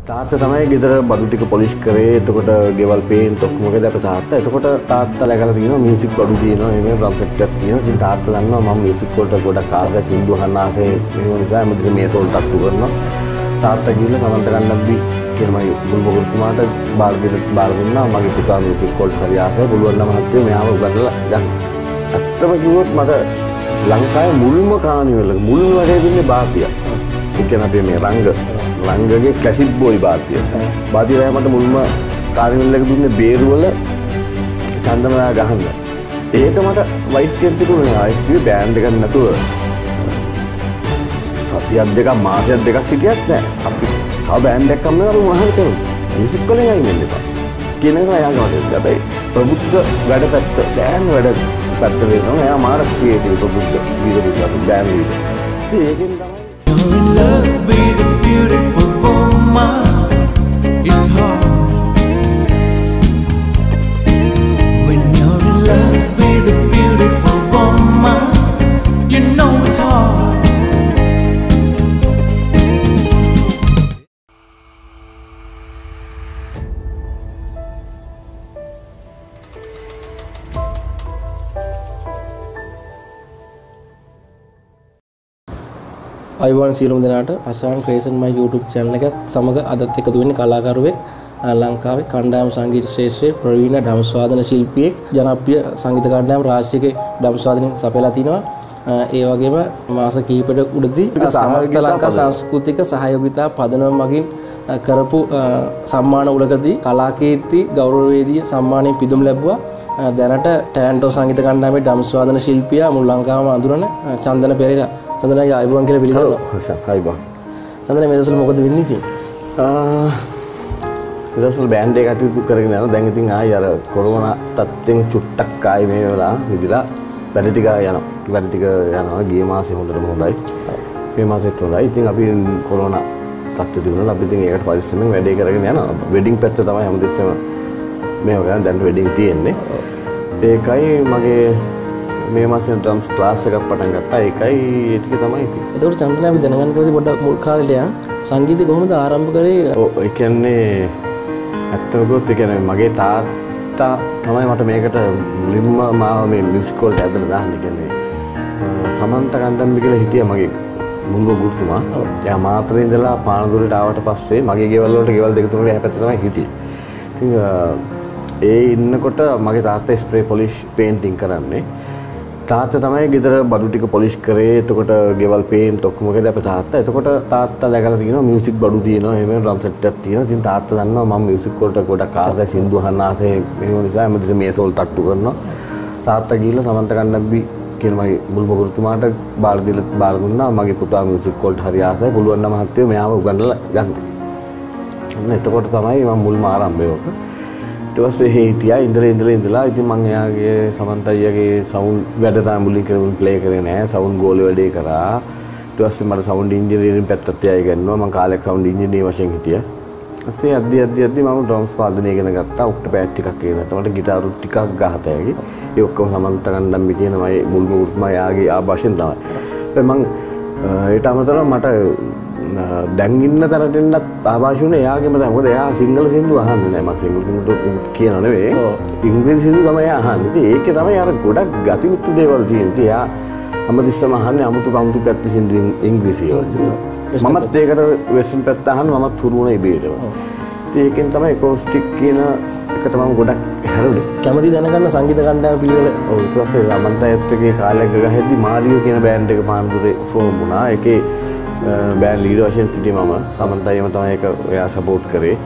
තාත්තා තමයි ගෙදර බඩු ටික පොලිෂ් කරේ. එතකොට ගෙවල් පේන්ට් ඔක්කොම කරලා අපේ තාත්තා. එතකොට තාත්තා läගලා තියෙනවා මියුසික් බඩු තියෙනවා. මේ ඩ්‍රම් සෙට් එකක් තියෙනවා. ඉතින් තාත්තා දන්නවා මම මියුසික් වලට ගොඩක් ආසයි. සින්දු අහන්න ආසයි. මේ නිසා හැමතිස්සෙම මේස වලට තට්ටු කරනවා. තාත්තා ගිහලා සමන්ත ගන්නබ්බි කියලා මගේ මුල්බගුරුතුමාට බාර දුන්නා. මගේ පුතා මියුසික් වලට හරි ආසයි. පුළුවන් නම් මහත්තයෝ මෙයාව උගන්වලා ගන්න. ඇත්තම කිව්වොත් මට ලංකාවේ මුල්ම කානිවල් එක මුල්ම වැඩේ දුන්නේ බාතිය. ඒ කියන්නේ අපේ මේ රංගගේ ක්ලාසික් බෝයි බාතිය. බාතිය තමයි මට මුල්ම කානිවල් එක දුන්නේ බේරුවල චන්දනලා ගහන්න. ඒක මට වයිෆ් කෙනෙක් තිබුණා. වයිෆ් කිව්වේ බෑන්ඩ් එකක් නැතුව සතියක් දෙකක් මාසයක් දෙකක් හිටියත් නෑ. අපි තව බෑන්ඩ් එකක් ගන්න අපි මොනවද කරන්නේ? මියුසික් වලින් අයින් වෙන්න එපා. කියන එක එයාගේ මතය. හැබැයි ප්‍රබුද්ධ වැඩ පැත්ත සෑහෙන වැඩ පැත්ත වෙනවා. එයා මාර ක්‍රියේටිව් ප්‍රබුද්ධ විදිහට බෑන්ඩ් එක. ඉතින් ඒකෙන් තමයි You're in love with a beautiful woman. It's hard when you're in love with a beautiful woman. You know it's hard. Ivan සියලුම දෙනාට අසාන් ක්‍රේසන් මයි YouTube channel එකත් සමග අදත් එකතු වෙන්නේ කලාකරුවෙක් ලංකාවේ කණ්ඩායම් සංගීත ශ්‍රේෂ්ඨයේ ප්‍රවීණ ධම්ස වාදන ශිල්පියෙක් ජනප්‍රිය සංගීත කණ්ඩායම් රාශියක ධම්ස වාදනයෙන් සපයලා තිනවා. ඒ වගේම මාස කිහිපයකට උඩදී සමස්ත ලංකා සංස්කෘතික සහයෝගිතා පදනම මගින් කරපු සම්මාන උළකදී කලාකීර්ති ගෞරවවේදී සම්මානයෙන් පිදුම් ලැබුවා. දැනට ටැලන්ටෝ සංගීත කණ්ඩායමේ ධම්ස වාදන ශිල්පියා මුළු ලංකාවම අඳුරන චන්දන පෙරේරා. චන්දනයි ආයිබෝන් කියලා පිළිගන්නවා. ආයිබෝන්. චන්දන මේ දවස්වල මොකද වෙන්නේ ඉතින්? මේ දවස්වල බෑන්ඩ් එක කටයුතු කරගෙන යනවා. දැන් ඉතින් ආයි අර කොරෝනා තත්ත්වෙන් චුට්ටක් ආයි මේ වෙලාව විදිලා වැඩ ටික යනවා. වැඩ ටික යනවා. ගිය මාසේ හොඳටම හොඳයි. මේ මාසෙත් හොඳයි. ඉතින් අපි කොරෝනා තත්ත්වෙ තිබුණා. අපි ඉතින් ඒකට පරිස්සමෙන් වැඩේ කරගෙන යනවා. වෙඩින් පැත්ත තමයි හැමතිස්සෙම මේ වගේ දැන් වෙඩින් තියෙන්නේ. ඒකයි මගේ මේ මාසේ ඩ්‍රම්ස් ක්ලාස් එකක් පටන් ගත්තා. ඒකයි ඒ ටික තමයි ඉතින්. එතකොට චන්දන අපි දැනගන්න කෝදී පොඩ්ඩක් මුල් කාලේට යන් සංගීතය කොහොමද ආරම්භ කරේ? ඔව් ඒ කියන්නේ ඇත්තම කිව්වොත් ඒ කියන්නේ මගේ තාත්තා තමයි මට මේකට මුලින්ම මාව මේ මියුසික් වලට ඇදලා දාන්නේ. කියන්නේ සමන්ත කණ්ඩම්බි කියලා හිටියා මගේ මුල්ම ගුරුතුමා. එයා මාතරේ ඉඳලා පානදුරට ආවට පස්සේ මගේ ගෙවල් වලට ගෙවල් දෙක තුනක එහා පැත්තේ තමයි හිටියේ. ඉතින් ඒ ඉන්නකොට මගේ තාත්තා ස්ප්‍රේ පොලිෂ් පේන්ටිං කරන්නේ. තාත්තා තමයි ගෙදර බඩු ටික පොලිෂ් කරේ. එතකොට ගෙවල් පේන්ට් ඔක්කොම කරලා අපේ තාත්තා. එතකොට තාත්තා läගලා තියෙනවා මියුසික් බඩු තියෙනවා. එහෙම ඩ්‍රම් සෙට් එකක් තියෙනවා. ඉතින් තාත්තා දන්නවා මම මියුසික් වලට ගොඩක් ආසයි. සින්දු අහන්න ආසයි. මේ නිසා හැමතිස්සෙම මේස වලට තට්ටු කරනවා. තාත්තා ගිහලා සමන්ත ගන්නබ්බි කියන මගේ මුල්ම ගුරුතුමාට බාර දුන්නා. මගේ පුතා මියුසික් වලට හරි ආසයි. පුළුවන් නම් මහත්තයෝ මෙයාව උගන්වලා ගන්න. එතකොට තමයි මම මුල්ම ආරම්භය ඔක. ඊට පස්සේ හිටියා ඉඳලා ඉතින් මම එයාගේ සමන්ත අයියාගේ සවුන්ඩ් වැඩ තමයි මුලින් කරගෙන ප්ලේ කරේ නෑ. සවුන්ඩ් ගෝලේ වැඩේ කරා. ඊට පස්සේ මට සවුන්ඩ් ඉන්ජිනියරින් පැත්තට යයි ගන්නවා. මම කාලයක් සවුන්ඩ් ඉන්ජිනියර් වශයෙන් හිටියා. ඊපස්සේ අද්දි මම ඩ්‍රම්ස් වාදනය ඉගෙන ගත්තා. ඔක්ටපෑඩ් ටිකක් ඉගෙන ගත්තා. මට ගිටාරු ටිකක් ගහතෑවි. ඒ ඔක්කොම සමන්ත ගන්නම්බි කියන මගේ මුල්ම ගුරුතුමා එයාගේ ආభాෂෙන් තමයි. මම ඊට අමතරව මට දැන් ඉන්න තරට එන්නත් ආభాෂ වුණේ එයාගේම තමයි. මොකද එයා සිංහල සින්දු අහන්නේ නැහැ. මම සිංහල සින්දු කියනව නෙවෙයි. ඉංග්‍රීසි සින්දු තමයි අහන්නේ. ඉතින් ඒකේ තමයි අර ගොඩක් ගතිමුත්තු දේවල් තියෙන්නේ. ඉතින් එයා හැමතිස්සම අහන්නේ අමුතු පැත්ත සින්දු ඉංග්‍රීසි වල. මමත් ඒකට වෙස්ටර්න් පැත්ත අහනවා. මමත් හුරු වුණා ඉබේටම. ඉතින් ඒකෙන් තමයි කොස්ටික් කියන එකට මම ගොඩක් හැරුණේ. කැමති දැනගන්න සංගීත කණ්ඩායම පිළිවෙල. ඔව් ඊට පස්සේ සමන්ත අයත් එක්ක කාලයක් ගහද්දි මාරියෝ කියන බෑන්ඩ් එක පානදුරේ ෆෝම් වුණා. ඒකේ බෑන්ඩ් ලීඩර් වශයෙන් සිටියේ මම. සමන්ත අයියම තමයි ඒක එයා සපෝට් කරේ.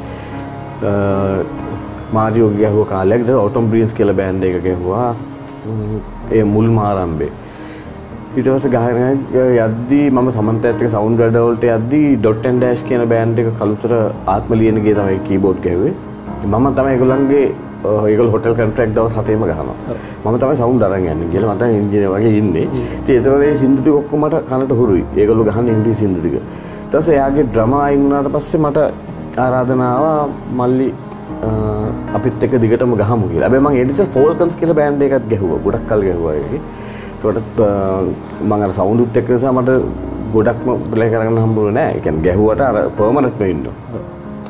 මාරියෝ ගියහුව කාලයක් ඊට ඔටම් බ්‍රින්ස් කියලා බෑන්ඩ් එක ගෙහුවා. ඒ මුල්ම ආරම්භේ. ඊට පස්සේ ගහගෙන යද්දී මම සමන්ත අයත් එක්ක සවුන්ඩ් වැඩ වලට යද්දී ඩොට් ඇන්ඩ් ඩෑෂ් කියන බෑන්ඩ් එක කලුතර ආත්මලියනගේ තමයි කීබෝඩ් ගැහුවේ. මම තමයි ඒගොල්ලන්ගේ ඒගොල්ලෝ හොටෙල් කොන්ට්‍රැක්ට් දවස් 7ෙම ගහනවා. මම තමයි සවුන්ඩ් අරන් යන්නේ කියලා මම තමයි ඉන්ජිනේර් වගේ ඉන්නේ. ඉතින් ඒතරේ මේ සින්දු ටික ඔක්කොම මට කනට හුරුයි. ඒගොල්ලෝ ගහන්නේ ඉංග්‍රීසි සින්දු ටික. ඊට පස්සේ එයාගේ ඩ්‍රමා අයින් වුණාට පස්සේ මට ආරාධනාව මල්ලි අපිත් එක්ක දිගටම ගහමු කියලා. හැබැයි මම ඒ ඉතින් ෆෝල්කන්ස් කියලා බෑන්ඩ් එකක් ගැහුවා. ගොඩක් කල් ගැහුවා ඒකේ. ඒකට මම අර සවුන්ඩ් උත් එක්ක නිසා මට ගොඩක්ම ප්ලේ කරගන්න හම්බුනේ නැහැ. ඒ කියන්නේ ගැහුවට අර පර්මනන්ට් වෙන්න.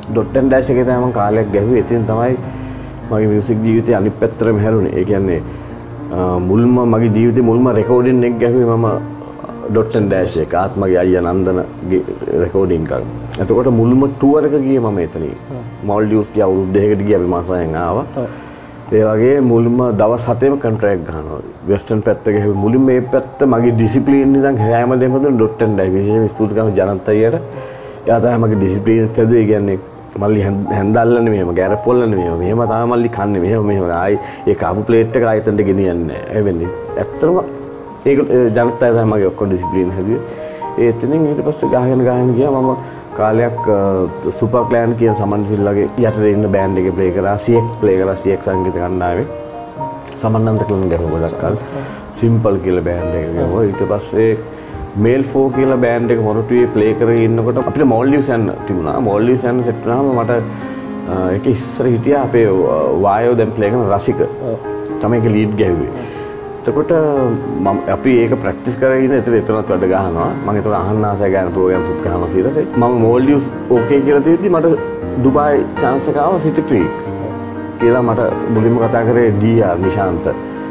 ඩොට් ඇන්ඩ් ඩෑෂ් එකේ තමයි මම කාලයක් ගැහුවේ. ඉතින් තමයි මගේ මියුසික් ජීවිතේ අනිත් පැත්තටම හැරුණේ. ඒ කියන්නේ මුල්ම මගේ ජීවිතේ මුල්ම රෙකෝඩින් එක ගැහුවේ මම ඩොට් ඇන්ඩ් ඩෑෂ් එක. ආත්මගේ අයියා නන්දනගේ රෙකෝඩින් එක. එතකොට මුල්ම ටුවර් එක ගියේ මම එතනින්. මෝල්ඩිව්ස් ගියා අවුරුදු දෙකකට ගියා අපි මාසයෙන් ආවා. ඒ වගේ මුල්ම දවස් 7ම කොන්ට්‍රැක්ට් ගන්නවා. වෙස්ටර්න් පැත්ත ගැහුවේ මුලින්ම මේ පැත්ත මගේ ඩිසිප්ලින් ඉඳන් හැම දෙයක්ම ඩොට් ඇන්ඩ් ඩෑෂ්. විශේෂයෙන් ස්තුති කරන ජනත් අයියට. එයා තමයි මගේ ඩිසිප්ලින් එක හැදුවේ. ඒ කියන්නේ මල්ලි හැන්දල්ලන්නේ මෙහෙම ගැරප් පොල්ලන්නේ මෙහෙම තමයි මල්ලි කන්නේ මෙහෙම ආයි ඒ කාපු ප්ලේට් එක ආයෙත් ගෙනියන්නේ නැහැ. ඒ වෙන්නේ ඇත්තටම ඒක ජනත් අය තමයි මගේ ඔක්කොම ඩිසිප්ලින් හැදුවේ. ඒ එතනින් ඊට පස්සේ ගහගෙන ගියා මම කාලයක් සුපර් ක්ලෑන් කියන සමන්සිල්ලගේ යටතේ ඉන්න බෑන්ඩ් එකේ ප්ලේ කරා CX සංගීත කණ්ඩායමේ සමන්නන්ත ක්ලන් ගැහුවා ගොඩක් කල් සිම්පල් කියලා බෑන්ඩ් එක ගැහුවා. ඊට පස්සේ මේල් 4 කියලා බෑන්ඩ් එක මොරටුවේ ප්ලේ කරගෙන ඉන්නකොට අපිට මෝල්ඩිව්ස් යන තිබුණා. මෝල්ඩිව්ස් යන සෙට් වුණාම මට ඒක ඉස්සර හිටියා අපේ වායෝ දැන් ප්ලේ කරන රසික තමයි ඒක ලීඩ් ගැහුවේ. එතකොට අපි ඒක ප්‍රැක්ටිස් කරගෙන ඉඳන් එතනත් වැඩ ගහනවා. මම ඒතර අහන්න ආසයි ගන්න ප්‍රෝග්‍රෑම්ස් උත් ගහනවා ඊටසේ මම මෝල්ඩිව්ස් ඕකේ කියලා තියෙද්දි මට ඩුබායි chance එක ආවා සිටි ක්‍රීක් කියලා. මට මුලින්ම කතා කරේ ඩීආර් නිශාන්ත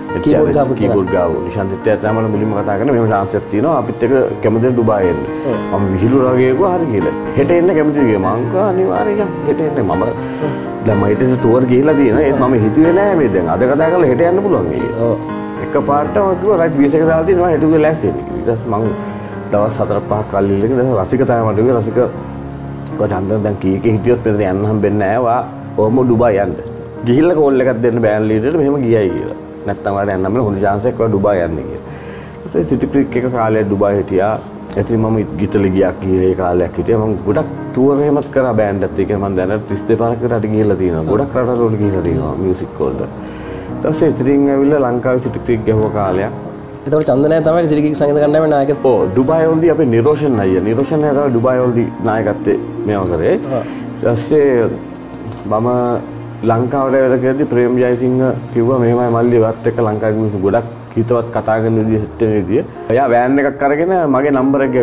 කීබෝඩ් ගාව නිශාන්ත එක්කම මම මුලින්ම කතා කරන්නේ මෙහෙම chance එකක් තියෙනවා අපිත් එක්ක කැමතිද ඩුබායි එන්න. මම විහිළු රගේ ගියා හරි කියලා. හෙට එන්න කැමතිද කියලා. මං කා අනිවාර්යයෙන් හෙට එන්න. මම දැන් මම ඊටසේ ටුවර් ගිහිලා තියෙනවා. ඒත් මම හිතුවේ නෑ මේ දැන් අද කතා කරලා හෙට යන්න පුළුවන් කියලා. එකපාරටම කිව්වා රයිට් බීස් එක දාලා තියෙනවා හෙට උදේ ලෑස්ති වෙන්න. ඊට පස්සේ මම දවස් 4-5ක් කල් ඉල්ලගෙන දැන් රසික තමයි මට කිව්වේ රසික කොහොමද දැන් කීකේ හිටියොත් මෙතන යන්න හම්බෙන්නේ නැහැ. වා ඔහොම ඩුබායි යන්න. ගිහිල්ලා කෝල් එකක් දෙන්න බෑන් ලීඩර්ට මෙහෙම ගියයි කියලා. නැත්තම් වාට යන්න බෑ හොඳ chance එකක් වා ඩුබායි යන්න කියලා. ඊට පස්සේ සිටි ක්‍රීක් එක කාලයක් ඩුබායි හිටියා. ඉතින් මම ගිතලි ගියා කීරේ කාලයක් හිටියා. මම ගොඩක් ටුවර් එහෙමත් කරා බෑන්ඩ් එකත් එක්ක. මම දැනට 32 පාරක් රට ගිහිල්ලා තියෙනවා. ගොඩක් රටවල ගිහිල්ලා තියෙනවා මියුසික් වලට. ඊට පස්සේ ඉතින් ඇවිල්ලා ලංකාවේ සිටි ක්‍රීක් ගැහුවා කාලයක්. එතකොට චන්දනය තමයි සිටි ක්‍රීක් සංගීත කණ්ඩායමේ නායකයෙක්. ඔව් ඩුබායි වලදී අපේ නිරෝෂන් අයියා. නිරෝෂන් අයියා තමයි ඩුබායි වලදී නායකත්වයේ මේව කරේ. ඊට පස්සේ මම ලංකාවට වෙලා ගියදී ප්‍රේම් ජයසිංහ කිව්වා මෙහෙමයි මල්ලි වත් එක්ක ලංකාවේ මිනිස්සු ගොඩක් හිතවත් කතා කරන විදිහ සෙට් වෙන විදිය. එයා වෑන් එකක් අරගෙන මගේ නම්බර් එක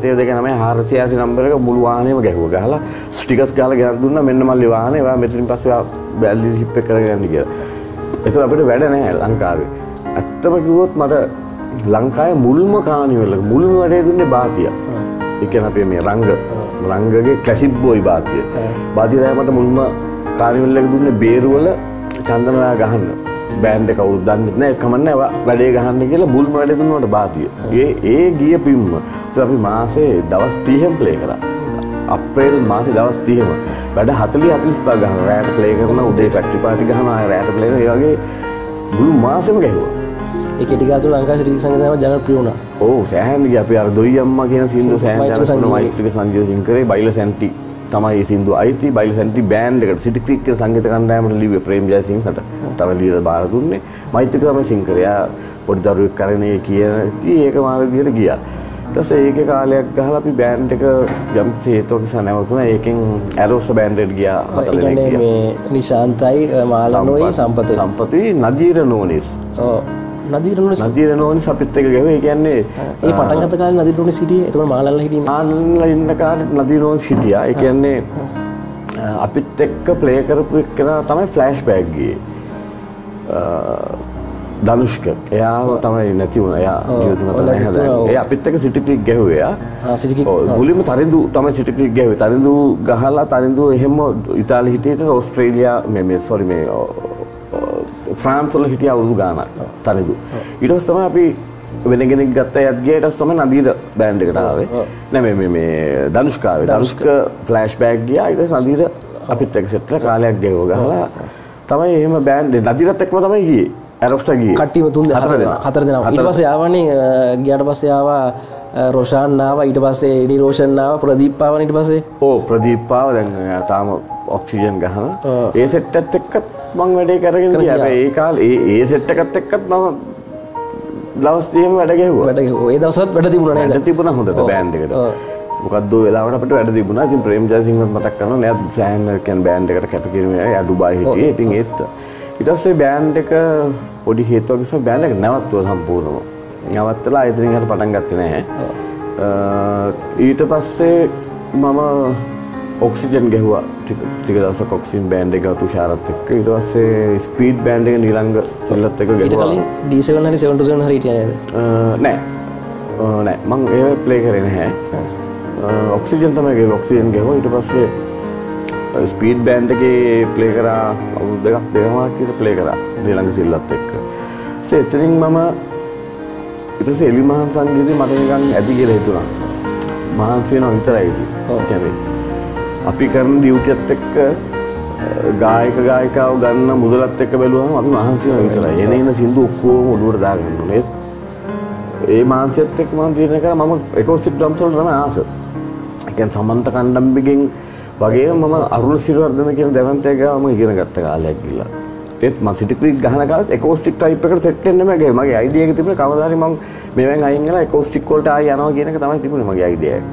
0.729 නම්බර් එක මුළු වාහනේම ගැහුවා. ගහලා ස්ටිකර්ස් ගහලා ගෙනත් දුන්නා මෙන්න මල්ලි වාහනේ. ඔයා මෙතනින් පස්සේ ඔයා බැල්ලි ෂිප් එක කරගෙන යන්න කියලා. ඒතර අපිට වැඩ නැහැ ලංකාවේ. ඇත්තම කිව්වොත් මට ලංකාවේ මුල්ම කානිවල් එක මුල්ම වැඩේ දුන්නේ බාතිය. ඒ කියන්නේ අපේ මේ රංගගේ ක්ලාසික් බොයි බාතිය. බාතිය තමයි මට මුල්ම කානිවල් එක දුන්නේ බේරුවල චන්දනලා ගහන්න. බෑන්ඩ් එක කවුරුත් දන්නේ නැහැ. කමන්නේ වැඩේ ගහන්න කියලා මුල්ම වැඩේ දුන්නාට බාතිය. ඒ ගිය පිම්ම. අපි මාසේ දවස් 30න් ප්ලේ කරා. අප්‍රේල් මාසේ දවස් 30ම වැඩ 40-45 ගහන රැට ප්ලේ කරන උදේ ෆැක්ටරි පාටි ගහනවා රැට ප්ලේ කරන ඒ වගේ මුළු මාසෙම ගැහුවා. ඒක ටික අතුරු ලංකාවේ සිටි සංගීතය ජනප්‍රිය වුණා. ඔව් සෑහෙන ගියා. අපි අර දොයි අම්මා කියන සින්දු සෑහෙන මෛත්‍රික සංජය සිං කරේ බයිල සැන්ටි තමයි මේ සින්දු අයිති. බයිල සැන්ටි බෑන්ඩ් එකට සිටි ක්‍රීක් කියන සංගීත කණ්ඩායමට ලිව්වේ ප්‍රේම් ජයසිංහට තමයි ලියලා බාර දුන්නේ. මෛත්‍රික තමයි සිං කරේ. යා පොඩි දරුවෙක් කරන්නේ කියන ඉතින් ඒක මාර විදියට ගියා. ඊට පස්සේ ඒකේ කාලයක් ගහලා අපි බෑන්ඩ් එක යම් හේතුවක් නිසා නැවතුණා. ඒකෙන් ඇරෝස් බෑන්ඩ් එකට ගියා. ඒ කියන්නේ මේ නිශාන්තයි මාලනෝයි සම්පතුයි නදීර නෝනිස්. ඔව් නදීර නෝනිස් අපිත් එක්ක ගැහුවේ. ඒ කියන්නේ ඒ පටන් ගත්ත කාලේ නදීර නෝනිස් හිටියේ. එතකොට මාලන්ලා හිටියේ. මාලන්ලා ඉන්න කාලේ නදීර නෝනිස් හිටියා. ඒ කියන්නේ අපිත් එක්ක ප්ලේ කරපු එක්කෙනා තමයි ෆ්ලෑෂ් බෑග් ගියේ. ධනුෂ්ක එයාව තමයි නැති වුණා. එයා ජීවිතේ නැත නැහැ. ඒ අපිත් එක්ක සිටි ක්‍රීක් ගැහුවේ එයා. සිටි ක්‍රීක්. මුලින්ම තරිඳු තමයි සිටි ක්‍රීක් ගැහුවේ. තරිඳු ගහලා තරිඳු එහෙම ඉතාලි හිටියට ඕස්ට්‍රේලියා මේ ෆ්‍රාන්ස් වල හිටියා අවුරුදු ගාණක් තරිඳු. ඊට පස්සේ තමයි අපි වෙන කෙනෙක් ගත්ත යත් ගියා. ඊට පස්සේ තමයි නදීර බෑන්ඩ් එකට ආවේ. නෑ මේ ධනුෂ්ක ආවේ. ධනුෂ්ක ෆ්ලෑෂ් බෑග් ගියා. ඊට පස්සේ නදීර අපිත් එක්ක සෙට් කරලා කාලයක් ගැහුවා. ගහලා තමයි එහෙම බෑන්ඩ් නදීරත් එක්කම තමයි ගියේ. ඇරොස්ට ගියේ. කට්ටියම හතර දෙනා. ඊට පස්සේ ආවනේ ගියාට පස්සේ ආවා රොෂාන් ආවා. ඊට පස්සේ එඩි රෝෂන් ආවා. ප්‍රදීප් ආවනේ ඊට පස්සේ. ඔව් ප්‍රදීප් ආවා. දැන් තාම ඔක්සිජන් ගහන. ඒ සෙට් එකත් එක්ක මම වැඩේ කරගෙන ගියා. හැබැයි ඒ කාලේ ඒ සෙට් එකත් එක්කත් මම දවස් 30ම වැඩ ගැහුවා. ඒ දවස්වලත් වැඩ තිබුණා නේද? වැඩ තිබුණා හොඳට බෑන්ඩ් එකට. මොකද්ද වෙලාවට අපිට වැඩ තිබුණා. ඉතින් ප්‍රේම් ජයසිංහත් මතක් කරනවා. නෑ සෑහෙන කියන බෑන්ඩ් එකට කැපකිරීම එයා ඩුබායි හිටියේ. ඉතින් ඒත් ඊට පස්සේ බෑන්ඩ් එක පොඩි හේතුවක් නිසා බෑන්ඩ් එක නැවතුවා සම්පූර්ණව. නැවත්තලා ඉතින් හරියට පටන් ගත්තේ නැහැ. ඊට පස්සේ මම ඔක්සිජන් ගැහුවා ටික දවසක් ඔක්සිජන් බෑන්ඩ් එක තුෂාරත් එක්ක ඊට පස්සේ ස්පීඩ් බෑන්ඩ් එක නිලංග සෙල්ලත් එක්ක ඊට ගැහුවා කලින් D7 හරි 727 හරි හිටියේ නේද? නෑ මං ඒ ප්ලේ කරේ නැහැ ඔක්සිජන් තමයි ගේ ඔක්සිජන් ගැහුවා ඊට පස්සේ ස්පීඩ් බෑන්ඩ් එකේ ප්ලේ කරා අවුරුදු දෙකක් දෙකමාරක් විතර ප්ලේ කරා නිලංග සිල්ලත් එක්ක එතනින් මම ඊට පස්සේ එලිමහන් සංගීතේ මට නිකන් ඇති කියලා හිතුණා මහන්සි වෙනවා විතරයි කියන්නේ අපි කරන ඩියුටියත් එක්ක ගායකයව ගන්න මුදලත් එක්ක බැලුවම අපි මහන්සි වෙනවා විතරයි එන සින්දු ඔක්කොම ඔළුවට දාගන්න ඕනේ ඒ මානසිකත් එක්ක මම තීරණය කරා මම එකෝස්ටික් ඩ්‍රම්ස් වලට තමයි ආස. ඒ කියන්නේ සමන්ත කණ්ඩම්බිගෙන් වගේ මම අරුණ සිරිවර්ධන කියන දැවන්තය ගාව මම ඉගෙන ගත්ත කාලයක් ගිහලා. ඒත් මම සිටි ක්‍රීක් ගහන කාලෙත් එකෝස්ටික් ටයිප් එකට සෙට් වෙන්න මගේ අයිඩියා එක තිබුණේ කවදා හරි මම මේවෙන් අයින් වෙලා එකෝස්ටික් වලට ආය යනවා කියන එක තමයි තිබුණේ මගේ අයිඩියා එක.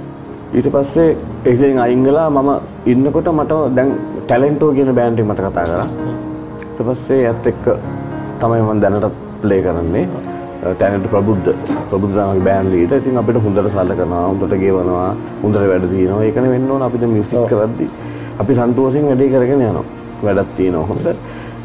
ඊට පස්සේ ඒකෙන් අයින් වෙලා මම ඉන්නකොට මට දැන් ටැලන්ටෝ කියන බෑන්ඩ් එක මට කතා කරා. ඊට පස්සේ ඒත් එක්ක තමයි මම දැනට ප්ලේ කරන්නේ. ටැලන්ට් ප්‍රබුද්ධ තමයි බෑන්ඩ් ලීඩර්. ඉතින් අපිට හොඳට සලකනවා, හොඳට ගෙවනවා, හොඳට වැඩ දිනනවා. ඒකනේ වෙන්න ඕන අපිට මියුසික් කරද්දි. අපි සන්තෝෂෙන් වැඩේ කරගෙන යනවා. වැඩක් තියෙනවා හොඳට.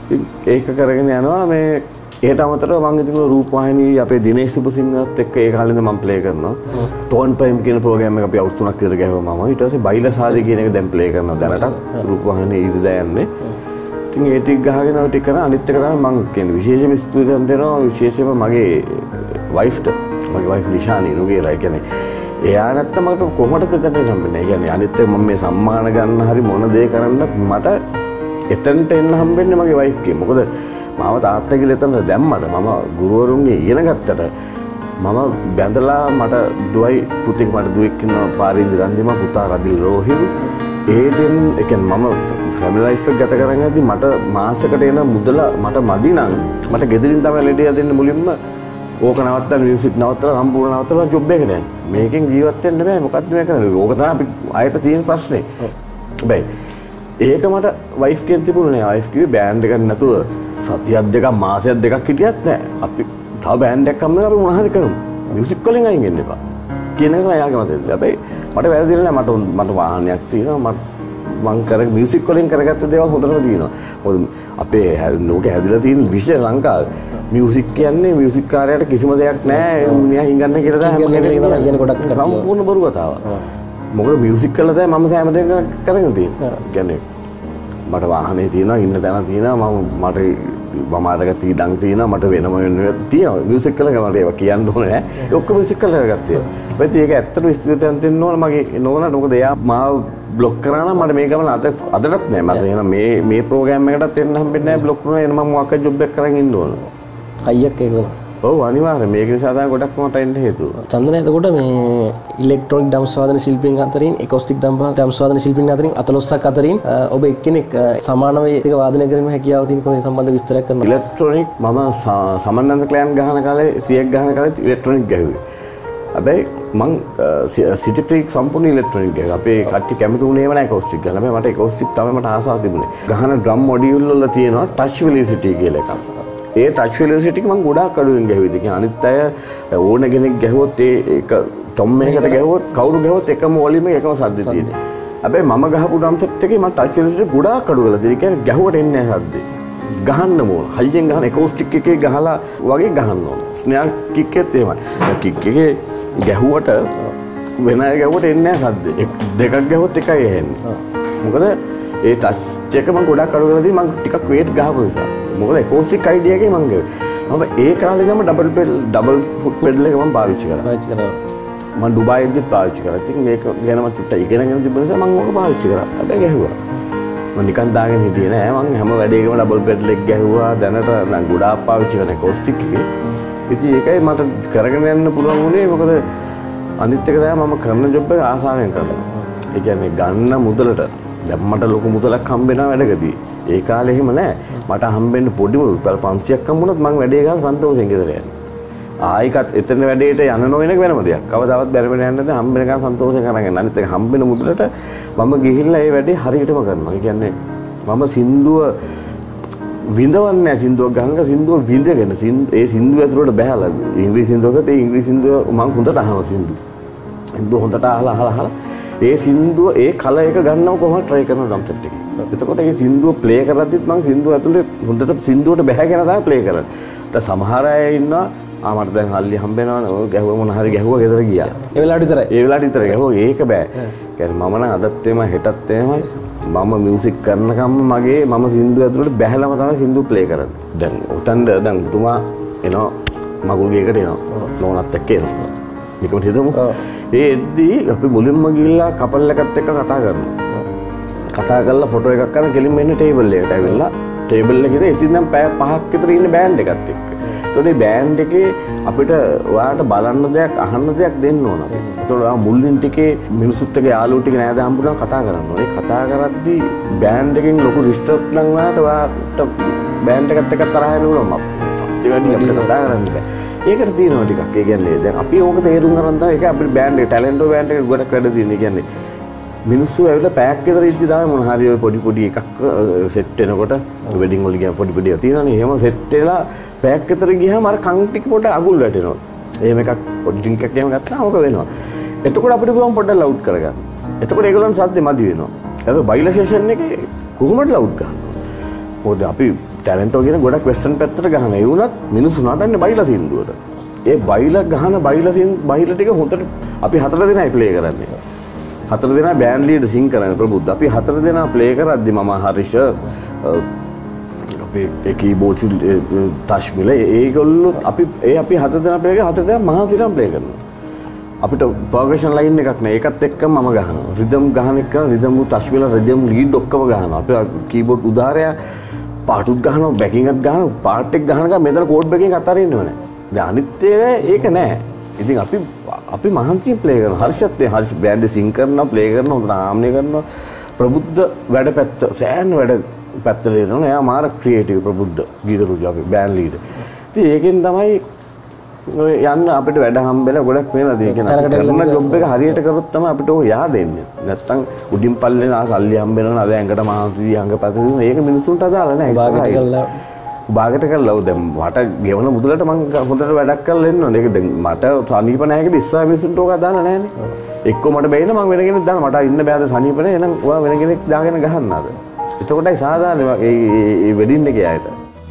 ඒක කරගෙන යනවා මේ ඒකට අමතරව මම ඉතින් රූපවාහිනී අපේ දිනේෂ් සුබසිංහත් එක්ක ඒ කාලේ මම ප්ලේ කරනවා. ටෝන් ප්‍රයිම් කියන ප්‍රෝග්‍රෑම් එක අපි අවුරුදු 3ක් විතර ගැහුවා මම. ඊට පස්සේ බයිලසාරි කියන එක දැන් ප්ලේ කරනවා දැනට රූපවාහිනී ඉරිදා යන්නේ. ඉතින් ඒ ටික ගහගෙන ඔය ටික කරා අනිත් එක තමයි මම කියන්නේ විශේෂම ස්තුතියක් දෙනවා විශේෂයෙන්ම මගේ වයිෆ්ට මගේ වයිෆ් නිෂානි නුගේරා කියන්නේ එයා නැත්තම් මට කොහොමද ප්‍රදර්ශනය හම්බෙන්නේ. ඒ කියන්නේ අනිත් එක මම මේ සම්මාන ගන්න හරි මොන දේ කරන්නත් මට එතනට එන්න හම්බෙන්නේ මගේ වයිෆ්ගේ. මොකද මාව තාත්තා කියලා එතනට දැම්මට මම ගුරුවරුන්ගේ ඉගෙන ගත්තට මම බැඳලා මට දුවයි පුතෙක් මට දුවෙක් ඉන්නවා පාරින්දි රන්දිම පුතා රදිල් රෝහිල් ඒ දෙන් ඒ කියන්නේ මම ෆැමිලි ලයිෆ් එක ගත කරගෙන යද්දි මට මාසෙකට එන මුදල මට මදි නම් මට ගෙදරින් තමයි ලෙඩිය දෙන්න මුලින්ම ඕක නවත්තලා මියුසික් නවත්තලා සම්පූර්ණ නවත්තලා ජොබ් එකට යන්න. මේකෙන් ජීවත් වෙන්න බෑ මොකක්ද මේ කරන්නේ. ඕක තමයි අපි ආයෙත් තියෙන ප්‍රශ්නේ. හැබැයි ඒක මට වයිෆ් කෙන් තිබුණේ නෑ. වයිෆ් කිව්වේ බෑන්ඩ් එකක් නැතුව සතියක් දෙකක් මාසයක් දෙකක් හිටියත් නෑ. අපි තව බෑන්ඩ් එකක් හම්බෙලා අපි මොනවා හරි කරමු. මියුසික් වලින් අයින් වෙන්න එපා. කියන එක එයාගේ මතය. හැබැයි මට වැරදිලා නෑ. මට වාහනයක් තියෙනවා. මම කර මියුසික් වලින් කරගත්ත දේවල් හොඳටම තියෙනවා. මොකද අපේ ලෝකේ හැදිලා තියෙන විශේෂ ලංකාවේ මියුසික් කියන්නේ මියුසික් කාර්යයට කිසිම දෙයක් නෑ. මිනිහා හිඟන්න කියලා තමයි හැම කෙනෙක්ම කියන ගොඩක් සම්පූර්ණ බොරු කතාවක්. මොකද මියුසික් කළා තමයි මම හැම දෙයක් කරගෙන තියෙන්නේ. කියන්නේ මට වාහනේ තියෙනවා, ඉන්න තැන තියෙනවා, මට වමාරක ඉඩම් තියෙනවා, මට වෙනම තියෙනවා. මියුසික් කළා මට ඒවා කියන්න ඕනේ නෑ. ඒ ඔක්කොම මියුසික් කළා කරගත්තා. ඒත් ඒක ඇත්තටම ස්තුතියක් දෙන්න ඕන මගේ නෝනාට. මොකද එයා මාව බ්ලොක් කරා නම් මට මේ ගමන අදටත් නෑ. මට එහෙනම් මේ ප්‍රෝග්‍රෑම් එකටත් එන්න හම්බෙන්නේ නෑ. බ්ලොක් කරනවා. එන මම මොකක්ද ජොබ් එක කරන් ඉන්න ඕන. අයියක් ඒක. ඔව් අනිවාර්යයෙන් මේක නිසා තමයි ගොඩක් මට එන්න හේතුව. චන්දන එතකොට මේ ඉලෙක්ට්‍රොනික ඩම්ස් වාදන ශිල්පීන් අතරින් එකෝස්ටික් ඩම්ස් වාදන ශිල්පීන් අතරින් 14ක් අතරින් ඔබ එක්කෙනෙක් සමානව ඒක වාදනය කිරීම හැකියාව තියෙන කෙනෙක් සම්බන්ධ විස්තරයක් කරනවා. ඉලෙක්ට්‍රොනික මම සමන්නන්ද ක්ලෑන් ගහන කාලේ 100ක් ගහන කාලේ ඉලෙක්ට්‍රොනික ගැහුවේ. හැබැයි මං සිටි ක්‍රීක් සම්පූර්ණ ඉලෙක්ට්‍රොනික ගැහුවා. අපේ කට්ටිය කැමති වුණේම නැහැ එකෝස්ටික් ගන්න. හැබැයි මට එකෝස්ටික් තමයි මට ආසාව තිබුණේ. ගහන ඩ්‍රම් මොඩියුල් වල තියෙනවා ටච් වෙලොසිටි කියලා එකක්. ඒ ටච් වෙලොසිටි එක මම ගොඩාක් අඩුවෙන් ගැහුවේ. ඒ කියන්නේ අනිත් අය ඕන කෙනෙක් ගැහුවොත් ඒක ටොම් එකකට ගැහුවොත් කවුරු ගැහුවොත් එකම වොලියුම් එක එකම ශබ්දය තියෙනවා. හැබැයි මම ගහපු ඩ්‍රම් සෙට් එකේ මම ටච් වෙලොසිටි ගොඩාක් අඩු කරලා තියෙනවා. ඒ කියන්නේ ගැහුවට එන්නේ නැහැ ශබ්දේ. ගහන්න ඕන. හයියෙන් ගහන එකෝස්ටික් එකේ ගහලා වගේ ගහන්න ඕන. ස්නේර් කික් එකත් එහෙමයි. කික් එකේ ගැහුවට වෙන අය ගැහුවට එන්නේ නැහැ ශබ්දේ. දෙකක් ගැහුවොත් එකයි එන්නේ. මොකද ඒ ටච් එක මම ගොඩක් අඩු කරලා තියෙනවා. මම ටිකක් වේට් ගහපු නිසා. මොකද එකෝස්ටික් අයිඩියා එකේ මම ගියේ. මම ඒ කාලේ ගම ඩබල් ෆුට් පෙඩල් එක මම පාවිච්චි කරා. මම ඩුබායිෙදිත් පාවිච්චි කරා. ඉතින් මේක ගැන මම චුට්ටක් ඉගෙනගෙන තිබ්බ නිසා මම ඕක පාවිච්චි කරා. හැබැයි ගැහුවා. මම නිකන් දාගෙන හිටියේ නෑ. මම හැම වැඩේකම ඩබල් පෙඩල් එක ගැහුවා. දැනට නම් ගොඩාක් පාවිච්චි කරන එකෝස්ටික් එකේ. ඉතින් ඒකයි මට කරගෙන යන්න පුළුවන් වුණේ. මොකද අනිත් එක තමයි මම කරන ජොබ් එක ආසාවෙන් කරනවා. ඒ කියන්නේ ගන්න මුදලට දැන් මට ලොකු මුදලක් හම්බෙනවා වැඩකදී. ඒ කාලේ එහෙම නෑ. මට හම්බෙන්න පොඩි රුපියල් 500ක් හම්බුනොත් මම වැඩේ ගන්න සන්තෝෂෙන් ගෙදර යනවා. ආයිකත් එතන වැඩේට යන්න නොවන එක වෙනම දෙයක්. කවදාවත් බැරිවෙන්න යන්න නැද්ද හම්බෙන ගමන් සන්තෝෂෙන් කරගෙන. අනිත් එක හම්බෙන මුදලට මම ගිහිල්ලා ඒ වැඩේ හරියටම කරනවා. ඒ කියන්නේ මම සින්දුව විඳවන්නේ නැහැ. සින්දුවක් ගහනක සින්දුව විඳගෙන ඒ සින්දුව ඇතුළට බහැලා ඉංග්‍රීසි සින්දුවකට ඒ ඉංග්‍රීසි සින්දුව මම හොඳට අහනවා සින්දුව. සින්දුව හොඳට අහලා ඒ සින්දුව ඒ කල එක ගන්නව කොහොමද try කරන drum set එකේ. එතකොට ඒ සින්දුව play කරද්දිත් මම සින්දුව ඇතුලේ හොඳට සින්දුවට බැහැගෙන තමයි play කරන්නේ. දැන් සමහර අය ඉන්නවා මට දැන් හල්ලි හම්බෙනවනේ ඔය ගැහුව මොන හරි ගැහුවා ගෙදර ගියා. ඒ වෙලාවට විතරයි. ඒ වෙලාවට විතරයි ගැහුවා ඒක බෑ. කියන්නේ මම නම් අදත් එම හෙටත් එමයි මම මියුසික් කරනකම් මගේ මම සින්දුව ඇතුළට බැහැලම තමයි සින්දුව ප්ලේ කරන්නේ. දැන් උතන්ද දැන් පුතුමා එනවා මගුල් ගේකට එනවා. නෝනත් එක්ක එනවා. නිකම්ම හිතමු. ඒ එද්දී අපි මුලින්ම ගිහිල්ලා කපල් එකත් එක්ක කතා කරනවා. කතා කරලා ෆොටෝ එකක් ගන්න කෙලින්ම එන්නේ ටේබල් එකට ඇවිල්ලා ටේබල් එකේ ඉතින් දැන් පැය 5ක් විතර ඉන්නේ බෑන්ඩ් එකත් එක්ක. ඒතකොට මේ බෑන්ඩ් එකේ අපිට ඔයාලට බලන්න දෙයක් අහන්න දෙයක් දෙන්න ඕන. ඒතකොට මුලින් ටිකේ මිනිස්සුත් එක්ක යාළුවෝ ටික නෑද හම්බුනා කතා කරනවා. ඒ කතා කරද්දී බෑන්ඩ් එකෙන් ලොකු රිස්ටර්බ් නම් ඔයාලට බෑන්ඩ් එකත් එක්ක තරහ යනවා. ඒ වැඩි අපිට කතා කරන්න බෑ. ඒකට තියෙනවා ටිකක්. ඒ කියන්නේ දැන් අපි ඕක තේරුම් ගන්න තමයි ඒක අපේ බෑන්ඩ් එක ටැලන්ටෝ බෑන්ඩ් එක ගොඩක් වැඩ තියෙන. ඒ කියන්නේ මිනිස්සු ඇවිල්ලා පැයක් විතර ඉද්දි තමයි මොන හරි ඔය පොඩි එකක් සෙට් වෙනකොට වෙඩින් වල ගියා පොඩි ඒවා තියෙනවනේ. එහෙම සෙට් වෙලා පැයක් විතර ගියාම අර කන් ටික පොඩ අගුල් වැටෙනවා. එහෙම එකක් පොඩි ඩ්‍රින්ක් එකක් එහෙම ගත්තාම ඕක වෙනවා. එතකොට අපිට පුළුවන් පොඩ්ඩක් ලවුඩ් කරගන්න. එතකොට ඒගොල්ලන් සද්දෙ මදි වෙනවා. ඒක බයිලා සෙෂන් එකේ කොහොමද ලවුඩ් ගන්නවා? මොකද අපි ටැලන්ටෝ කියන ගොඩක් වෙස්ටර්න් පැත්තට ගහන. ඒ වුණත් මිනිස්සු නටන්නේ බයිලා සින්දුවට. ඒ බයිලා ගහන බයිලා ටික හොඳට අපි 4 දෙනයි ප්ලේ කරන්නේ. 4 දෙනා බෑන්ඩ් ලීඩ් සිං කරන්නේ ප්‍රබුද්ධ. අපි 4 දෙනා ප්ලේ කරද්දි මම හරිෂ අපේ කීබෝඩ් තශ්මිල ඒගොල්ලෝ අපි 4 දෙනා ප්ලේ කරලා 4 දෙනා මහසිරම් ප්ලේ කරනවා. අපිට පර්කෂන් ලයින් එකක් නෑ. ඒකත් එක්කම මම ගහනවා. රිද්ම් ගහන එක රිද්ම් තශ්මිල රිද්ම් ලීඩ් ඔක්කොම ගහනවා. අපි කීබෝඩ් උදාරය පාටුත් ගහනවා බැකින් එකත් ගහනවා පාට් එක ගහනකම් මෙතන කෝඩ් බැකින් අතරින්න ඕනේ. දැන් අනිත් ඒවා ඒක නෑ. ඉතින් අපි මහන්සියෙන් ප්ලේ කරනවා. හර්ෂ බෑන්ඩ් සිං කරනවා ප්ලේ කරනවා හොඳට ආම්නේ කරනවා. ප්‍රබුද්ධ වැඩ පැත්ත සෑහෙන වැඩ පැත්තට එනවා. එයා මාර ක්‍රියේටිව් ප්‍රබුද්ධ ගීත රුචි අපි බෑන්ඩ් ලීඩ්. ඉතින් ඒකෙන් තමයි ඔය යන්න අපිට වැඩ හම්බෙලා ගොඩක් වෙනවා. ඒ කියන්නේ කරන ජොබ් එක හරියට කරොත් තමයි අපිට ඕක yaadෙන්නේ. නැත්තම් උඩින් පල්ලෙන් සල්ලි හම්බෙනවා අද ඇඟට මහන්සි අංගපත දෙනවා. ඒක මිනිස්සුන්ට අදාළ නැහැ. බාගට කරලා දැන් මට ගෙවන මුදලට මම හොඳට වැඩක් කරලා එන්න ඕනේ. ඒක දැන් මට සනීප නැහැ කියලා ඉස්සර මිනිස්සුන්ට ඕක අදාළ නැහැනේ. එක්කෝ මට බැින්න මම වෙන කෙනෙක් දාන්න මට ඉන්න බෑද සනීප නැහැ. එහෙනම් ඔයා වෙන කෙනෙක් දාගෙන ගහන්න අද. එතකොටයි සාධාරණ මේ වෙඩින් එකේ ආයත.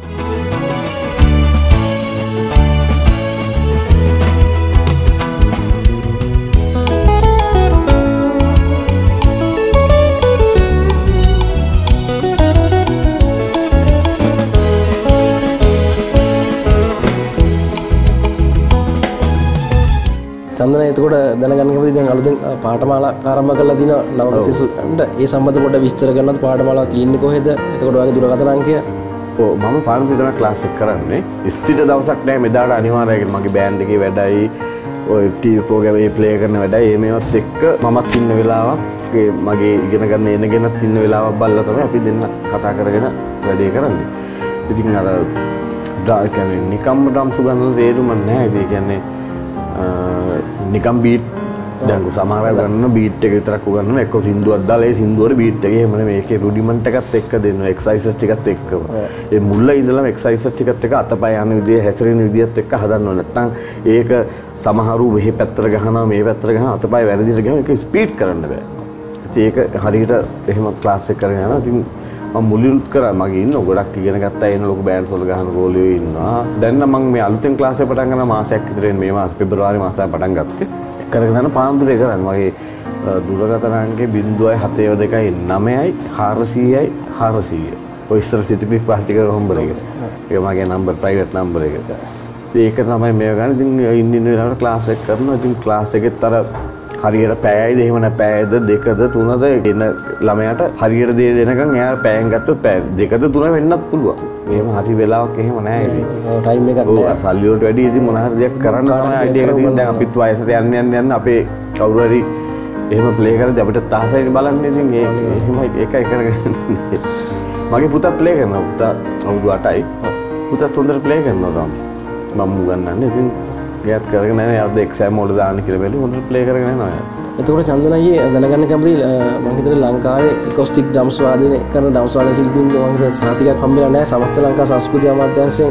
චන්දන එතකොට දැනගන්න කැමතියි දැන් අලුතෙන් පාඨමාලා ආරම්භ කරලා තිනවා නවක සිසුන්ට ඒ සම්බන්ධ පොඩ්ඩක් විස්තර කරනත් පාඨමාලා තියෙන්නේ කොහෙද? එතකොට ඔයාගේ දුරකථන අංකය? ඔව් මම පාරමිතා තමයි ක්ලාස් එක කරන්නේ. ස්ථිර දවසක් නැහැ මෙදාට අනිවාර්යයෙන් මගේ බෑන්ඩ් එකේ වැඩයි ඔය ටීවී ප්‍රෝග්‍රෑම් එකේ ප්ලේ කරන වැඩයි මේවත් එක්ක මමත් ඉන්න වෙලාවක් මගේ ඉගෙන ගන්න එනගෙනත් ඉන්න වෙලාවක් බලලා තමයි අපි දෙන්න කතා කරගෙන වැඩේ කරන්නේ. ඉතින් අර කියන්නේ නිකම්ම ඩ්‍රම්ස් ගන්නලා තේරුම නැහැ. ඒ කියන්නේ නිකම් බීට් දැන් සමහර අය ගන්න බීට් එක විතරක් උගන්වන එක්ක සින්දුවක් දාලා ඒ සින්දුවර බීට් එකේ එහෙම නෙමෙයි ඒකේ රුඩිමන්ට් එකත් එක්ක දෙනවා එක්සර්සයිසස් ටිකත් එක්කම ඒ මුල්ල ඉඳලම එක්සර්සයිසස් ටිකත් එක්ක අතපය යන විදිය හැසිරෙන විදියත් එක්ක හදන්න ඕනේ නැත්නම් ඒක සමහරු මෙහි පැත්තට ගහනවා මේ පැත්තට ගහනවා අතපය වැරදිට ගහනවා ඒක ස්පීඩ් කරන්න බෑ ඉතින් ඒක හරියට එහෙම ක්ලාස් එක කරගෙන යනවා ඉතින් මම මුලින්ම කරා මගේ ඉන්න ගොඩක් ඉගෙන ගත්තා එන ලොකු බෑන්ඩ්ස් වල ගහන ගෝලියෝ ඉන්නවා දැන් නම් මම මේ අලුතෙන් ක්ලාස් එක පටන් ගන්න මාසයක් විතර මේ මාස පෙබරවාරි මාසයෙන් පටන් ගත්තේ කරගෙන යන පාන්දුරේ කරන්නේ මගේ දුරකථන අංකේ 0.72 9යි 400යි 400 ඔය ඉස්සර සිටිපි පාස්තික නම්බර එක ඒක මගේ නම්බර් ප්‍රයිවට් නම්බර එක ඒක තමයි මේ ගන්න ඉතින් ඉන්න වෙලාවට ක්ලාස් එක කරනවා ඉතින් ක්ලාස් එකෙත් අර හරියට පැයයිද එහෙම නැත්නම් පැයද දෙකද තුනද එන ළමයාට හරියට දේ දෙනකන් එයා පැයෙන් ගත්තොත් පැය දෙකද තුන වෙන්නත් පුළුවන්. එහෙම හරි වෙලාවක් එහෙම නැහැ ඉතින්. ටයිම් එකක් නෑ. ඔව් සල්ලි වලට වැඩි ඉතින් මොන හරි දෙයක් කරන්න ඕන අයිඩියා එකක් තියෙන දැන් අපිත් වයසට යන්න අපේ කවුරු හරි එහෙම ප්ලේ කරද්දී අපිට තාසයිනේ බලන්න ඉතින් එහෙම ඒකයි කරගෙන මගේ පුතා ප්ලේ කරනවා පුතා අවුරුදු 8යි. පුතාත් හොඳට ප්ලේ කරනවා ඩ්‍රම්ස්. මම උගන්වන්නේ ඉතින් ගියත් කරගෙන යන යාද එක්සෑම් වල දාන්න කියලා බැලුවා හොඳට ප්ලේ කරගෙන යනවා යා. එතකොට චන්දන අයියේ දැනගන්න කැමතියි මම හිතන්නේ ලංකාවේ එකෝස්ටික් ඩ්‍රම්ස් වාදනය කරන ඩ්‍රම්ස් වාදන ශිල්පීන් මම හිතන්නේ සහතිකයක් හම්බෙලා නැහැ සමස්ත ලංකා සංස්කෘතික අමාත්‍යාංශයෙන්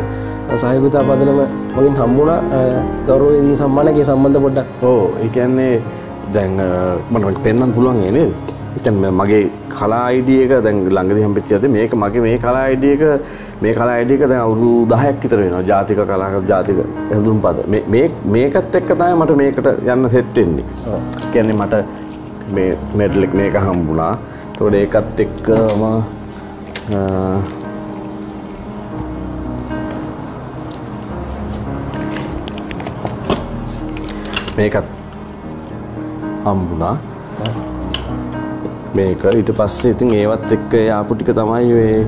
සහයෝගිතා පදනම වලින් හම්බුණා ගෞරවයෙන් සම්මානකයේ සම්බන්ධ පොඩ්ඩක්. ඔව් ඒ කියන්නේ දැන් මට පෙන්වන්න පුළුවන් ඒ නේද? ඒ කියන්නේ මගේ කලා අයිඩිය එක දැන් ළඟදී හම්බෙච්ච යද්දී මේක මගේ මේ කලා අයිඩිය එක දැන් අවුරුදු 10ක් විතර වෙනවා. ජාතික කලාකර ජාතික හැඳුම්පත. මේකත් එක්ක තමයි මට මේකට යන්න සෙට් වෙන්නේ. කියන්නේ මට මේ මෙඩල් එක මේක හම්බුණා. ඒකට ඒකත් එක්කම මේකත් හම්බුණා. මේක ඊට පස්සේ ඉතින් ඒවත් එක්ක ආපු ටික තමයි මේ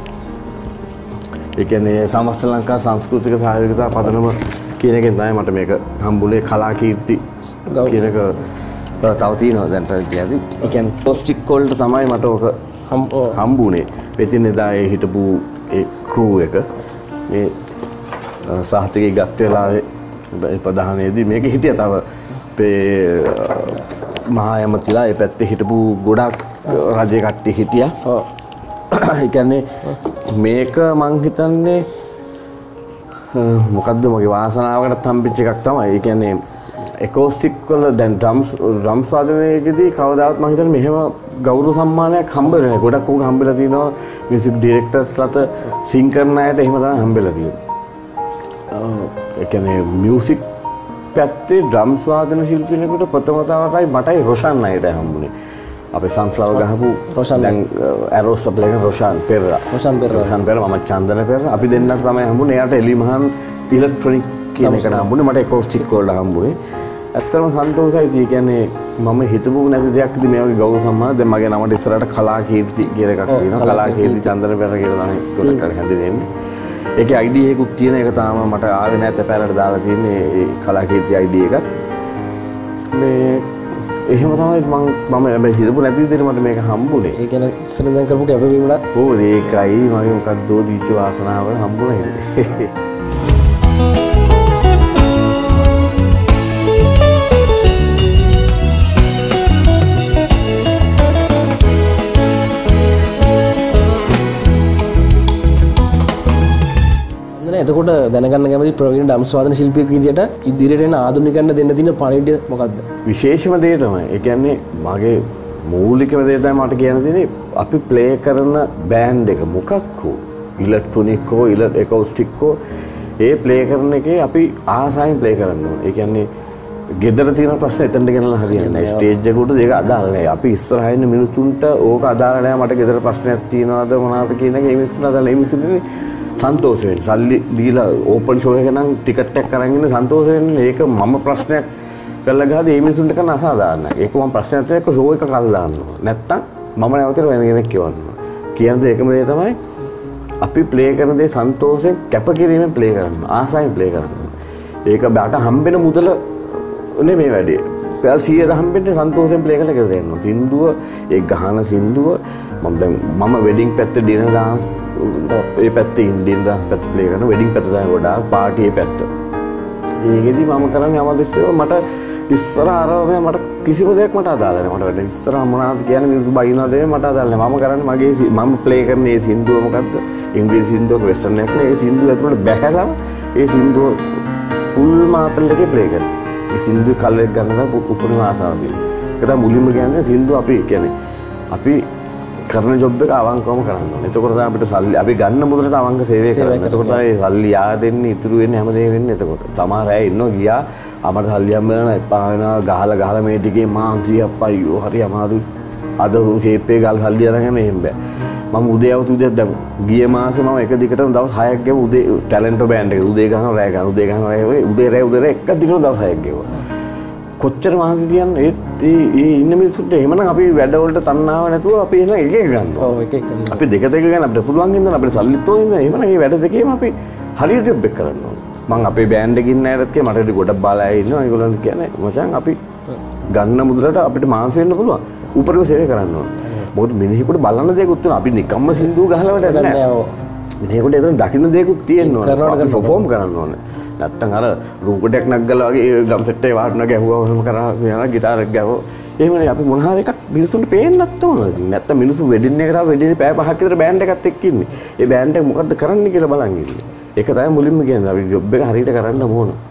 ඒ කියන්නේ සමස්ත ලංකා සංස්කෘතික සහයෝගිතා පදනම කියන එකෙන් තමයි මට මේක හම්බුනේ. කලා කීර්ති කියන එක තව තියෙනවා දැන් ට්‍රැජඩි. ඒ කියන්නේ පොස්ටික් වලට තමයි මට ඔක හම්බුනේ. ඉතින් එදා ඒ හිටපු ඒ ක්‍රූ එක මේ සාහිත්‍යයේ ගත් වෙලාවේ ප්‍රධානයේදී මේක හිටියා තව අපේ මහා ඇමතිලා ඒ පැත්තේ හිටපු ගොඩක් රජේ කට්ටිය හිටියා. ඔව්. ඒ කියන්නේ මේක මං හිතන්නේ මොකද්ද මගේ වාසනාවකට හම්බෙච්ච එකක් තමයි. ඒ කියන්නේ එකෝස්ටික් වල දැන් ඩ්‍රම්ස් වාදනයේදී කවදාවත් මං හිතන්නේ මෙහෙම ගෞරව සම්මානයක් හම්බෙන්නේ නැහැ. ගොඩක් උග හම්බෙලා තිනවා මියුසික් ඩිරෙක්ටර්ස්ලාට සිං කරන අයට එහෙම තමයි හම්බෙලා තියෙන්නේ. ඒ කියන්නේ මියුසික් පැත්තේ ඩ්‍රම්ස් වාදන ශිල්පියෙකුට ප්‍රථම තවරටයි මටයි රොෂාන් අයට හම්බුනේ. අපේ සන්ෆ්ලවර් ගහපු රොෂාන් දැන් ඇරෝස් ප්ලේක රොෂාන් පෙරේරා මම චන්දන පෙරේරා අපි දෙන්නත් තමයි හම්බුනේ. එයාට එලිමහන් ඉලෙක්ට්‍රොනික් කියන එකට හම්බුනේ. මට එකෝස්ටික් වලට හම්බුනේ. ඇත්තටම සන්තෝෂයි. ඒ කියන්නේ මම හිතපු නැති දෙයක් ඉතින් මේ වගේ ගෞරව සම්මාන දැන් මගේ නමට ඉස්සරහට කලා කීර්ති කියලා එකක් තියෙනවා. කලා කීර්ති චන්දන පෙරේරා කියලා තමයි ගොඩක් අය හැඳින්වෙන්නේ. ඒකේ අයිඩියා එකකුත් තියෙන එක තමයි මට ආවේ නැහැ තැපෑලට දාලා තියෙන්නේ ඒ කලා කීර්ති අයිඩියා එකත්. මේ එහෙම තමයි මම හිතපු නැති විදිහට මට මේක හම්බුනේ. ඒ කියන්නේ ඉස්සරෙන් දැන් කරපු කැපවීමල ඕ ඒකයි මගේ මොකක්දෝ දීච්ච වාසනාව හම්බුනේ. එතකොට දැනගන්න කැමති ප්‍රවීණ ඩම්ස් වාදන ශිල්පියෙක් විදියට ඉදිරියට එන ආධුනිකයන්ට දෙන්න තියෙන පණිවිඩය මොකක්ද? විශේෂම දේ තමයි. ඒ කියන්නේ මගේ මූලිකම දේ තමයි මට කියන්න තියෙන්නේ අපි ප්ලේ කරන බෑන්ඩ් එක මොකක් හෝ ඉලෙක්ට්‍රොනික් හෝ එකෝස්ටික් හෝ ඒ ප්ලේ කරන එකේ අපි ආසාවෙන් ප්ලේ කරන්න ඕනේ. ඒ කියන්නේ ගෙදර තියෙන ප්‍රශ්න එතනට ගෙනලා හරියන්නේ නැහැ. ස්ටේජ් එකට ඒක අදාළ නැහැ. අපි ඉස්සරහා ඉන්න මිනිස්සුන්ට ඕක අදාළ නැහැ. මට ගෙදර ප්‍රශ්නයක් තියෙනවද මොනවද කියන එක ඒ මිනිස්සුන්ට අදාළ. ඒ මිනිස්සුන්ට සන්තෝෂ වෙන්න. සල්ලි දීලා ඕපන් ෂෝ එක නම් ටිකට් එකක් අරන් ඉන්න සන්තෝෂ වෙන්න. ඒක මම ප්‍රශ්නයක් කරලා ගහද්දී ඒ මිනිසුන්ට කරන අසාධාරණයි. ඒක මම ප්‍රශ්නයක් එක්ක ෂෝ එක කල් දාන්නවා. නැත්තම් මම නැවතට වෙන කෙනෙක් කියවන්නවා. කියන දේ එකම දේ තමයි අපි ප්ලේ කරන දේ සන්තෝෂයෙන් කැපකිරීමෙන් ප්ලේ කරනවා. ආසාවෙන් ප්ලේ කරනවා. ඒක බාට හම්බෙන මුදල නෙමෙයි වැඩි. පැල් 100 හම්බෙන්නේ සන්තෝෂයෙන් ප්ලේ කරලා කියලා දෙනවා. සින්දුව ඒ ගහන සින්දුව මම වෙඩින් පැත්තේ ඩිනර් ඩාන්ස් ඒ පැත්තේ ඉන්දියන් ඩාන්ස් පැත්ත ප්ලේ කරන වෙඩින් පැත්ත තමයි ගොඩාක් පාටි ඒ පැත්ත. ඒකෙදි මම කරන්නේ අවදිස්සෙව මට ඉස්සර අරම මට කිසිම දෙයක් මට අදාළ නැහැ. මට වැඩ ඉස්සර මොනවද කියන්නේ මිනිස්සු බයිනවා දෙන්නේ මට අදාළ නැහැ. මම කරන්නේ මගේ මම ප්ලේ කරන ඒ සින්දුව මොකද්ද? ඉංග්‍රීසි සින්දුවක වෙස්ටර්න් එකක් නේ. ඒ සින්දුව ඇතුළට බැහැලා ඒ සින්දුව ෆුල් මාතල් එකේ ප්ලේ කරනවා. ඒ සින්දුව කලර් එක ගන්න තමයි උපරිම ආසාව තියෙන්නේ. ඒක තමයි මුලින්ම කියන්නේ සින්දුව අපි කියන්නේ අපි කරන ජොබ් එක අවංකවම කරන්න ඕනේ. එතකොට තමයි අපිට සල්ලි අපි ගන්න මුදලට අවංක සේවය කරන්න. එතකොට තමයි සල්ලි යා දෙන්නේ ඉතුරු වෙන්නේ හැමදේම වෙන්නේ. එතකොට සමහර අය ඉන්නවා ගියා අපට සල්ලි හම්බෙලා නැහැ එපා වෙනවා ගහලා මේ ටිකේ මාන්සි අප්පයියෝ හරි අමාරුයි. අද ෂේප් එක ගාලා සල්ලි අරගෙන එහෙම බෑ. මම උදේ આવතු උදේ දැන් ගිය මාසේ මම එක දිගටම දවස් 6ක් ගෙව උදේ ටැලන්ට් බෑන්ඩ් එක උදේ ගහනවා රෑ ගහනවා උදේ ගහනවා රෑ උදේ රෑ එක දිගටම දවස් 6ක් ගෙවුවා. කොච්චර මහන්සි තියන්නේ ඒත් ඒ ඉන්න මිනිස්සුන්ට එහෙමනම් අපි වැඩවලට තණ්හාව නැතුව අපි එහෙනම් එක එක ගන්නවා. ඔව් එක එක ගන්නවා. අපි දෙක ගන්න අපිට පුළුවන් හින්දා අපිට සල්ලිත් ඕන හින්දා එහෙමනම් මේ වැඩ දෙකේම අපි හරියට ජොබ් එක කරන්න ඕනේ. මම අපේ බෑන්ඩ් එකේ ඉන්න අයටත් කිය මට ගොඩක් බාලා අය ඉන්නවා. ඒගොල්ලන්ට කියන්නේ මචං අපි ගන්න මුදලට අපිට මාංශ වෙන්න පුළුවන්. උපරිම සේවය කරන්න ඕනේ. මොකද මිනිහෙකුට බලන්න දෙයක්වත් තියෙනවා. අපි නිකම්ම සින්දුව ගහලා වැඩක් නැහැ. මිනිහෙකුට එතන දකින්න දෙයක්වත් තියෙනවා. අපි පර්ෆෝම් කරන්න ඕනේ. නැත්තම් අර රූකඩයක් නග්ගලා වගේ ඩ්‍රම් සෙට් එකේ වාටන ගැහුවා එහෙම කරා යනවා ගිටාර් එක ගැහුවා. එහෙමනේ අපි මොන හරි එකක් මිනිස්සුන්ට පේන්නත් ඕන. නැත්තම් මිනිස්සු වෙඩින් එකට ආව වෙඩින් පැය 5ක් විතර බෑන්ඩ් එකත් එක්ක ඉන්නේ. ඒ බෑන්ඩ් එක මොකද්ද කරන්නේ කියලා බලන් ඉන්නේ. ඒක තමයි මුලින්ම කියන්නේ අපි ජොබ් එක හරියට කරන්න ඕන.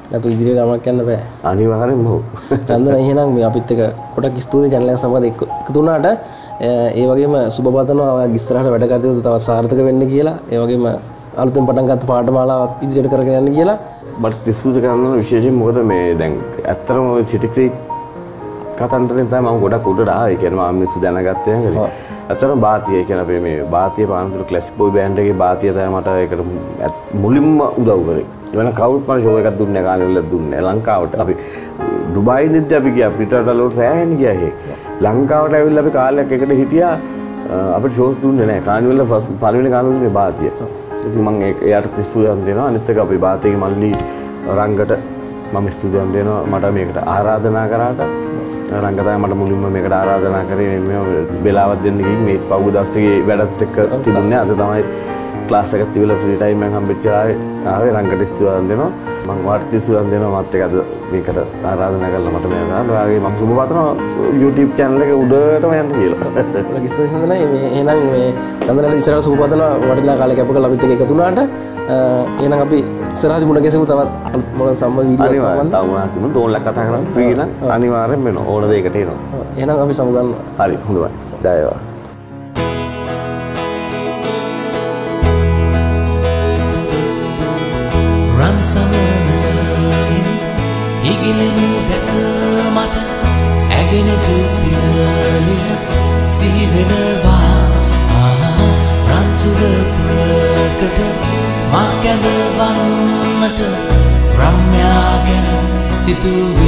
නැතු ඉදිරියට ගමක් යන්න බෑ. අනිවාර්යෙන්ම ඔව්. චන්දන එහෙනම් මේ අපිත් එක ගොඩක් ස්තුතියි channel එක සමග එකතු වුණාට ඒ වගේම සුබ පතනවා ඔයාගේ ඉස්සරහට වැඩ කටයුතු තවත් සාර්ථක වෙන්න කියලා. ඒ වගේම අලුතෙන් පටන් ගත්ත පාඨමාලාවත් ඉදිරියට කරගෙන යන්න කියලා. මට ස්තුති කරන්න ඕන විශේෂයෙන් මොකද මේ දැන් ඇත්තටම ඔය සිටි ක්‍රීක් කතන්දරෙන් තමයි මම ගොඩක් උඩට ආවේ. ඒ කියන්නේ මම මිනිස්සු දැනගත්තේ නැහැ. ඇත්තටම බාතිය කියන අපේ මේ බාතිය පානතුරු ක්ලාසික් බෝයි බෑන්ඩ් එකේ බාතිය තමයි මට ඒකට මුලින්ම උදව් කරේ. වෙන කවුරුත් මට ෂෝ එකක් දුන්නේ නැහැ, කාලෙවල දුන්නේ නැහැ. ලංකාවට අපි ඩුබායි දෙද්දී අපි ගියා පිටරටවලට සෑහෙන ගියා එහෙ. ලංකාවට ඇවිල්ලා අපි කාලයක් එකට හිටියා. අපිට ෂෝස් දුන්නේ නැහැ. කානිවල පළවෙනි කාලේ දුන්නේ බාතිය. ඉතින් මම එයාට ස්තුතියක් දෙනවා. අනිත් එක අපි බාතියගේ මල්ලි රංගට මම ස්තුතියක් දෙනවා. මට මේකට ආරාධනා කරාට රංග තමයි මට මුලින්ම මේකට ආරාධනා කරේ මේ වෙලාවක් දෙන්න ගිහින් මේ පහුගිය දවසේ වැඩත් එක්ක තිබුණේ. අද තමයි ක්ලාස් එකක් තිබිලා ෆ්‍රී ටයිම් එකක් හම්බෙච්ච ආවේ රංගට ස්තුතියක් දෙනවා. මම වාට ස්තුතියක් දෙනවා මාත් එක්ක අද මේකට ආරාධනා කරලා මට මේ ගන්න. ඔයාගේ මම සුබ පතනවා YouTube channel එක උඩටම යන්න කියලා. ඔයාගේ ස්තුතියි හොඳයි. මේ එහෙනම් මේ චන්දනට ඉස්සරහට සුබ පතනවා වටිනා කාලේ කැප කරලා අපිත් එක්ක එකතු වුණාට එහෙනම් අපි ඉස්සරහදී මුණ ගැසෙමු තවත් අලුත් මොන සම්බන්ධ වීඩියෝ එකක් තව මොනවද තිබුණ තෝන්ලක් කතා කරන්න ෆ්‍රී නම් අනිවාර්යෙන් වෙනවා ඕන දෙයකට එනවා. එහෙනම් අපි සමුගන්නවා. හරි හොඳයි. ජය වේවා. රන් සමනලින් ඉගිලෙනු දැක මට ඇගෙන තුපියලිය සිහිවෙනවා රන් සුරපුරකට මා කැඳවන්නට රම්‍යා ගැන සිතුවේ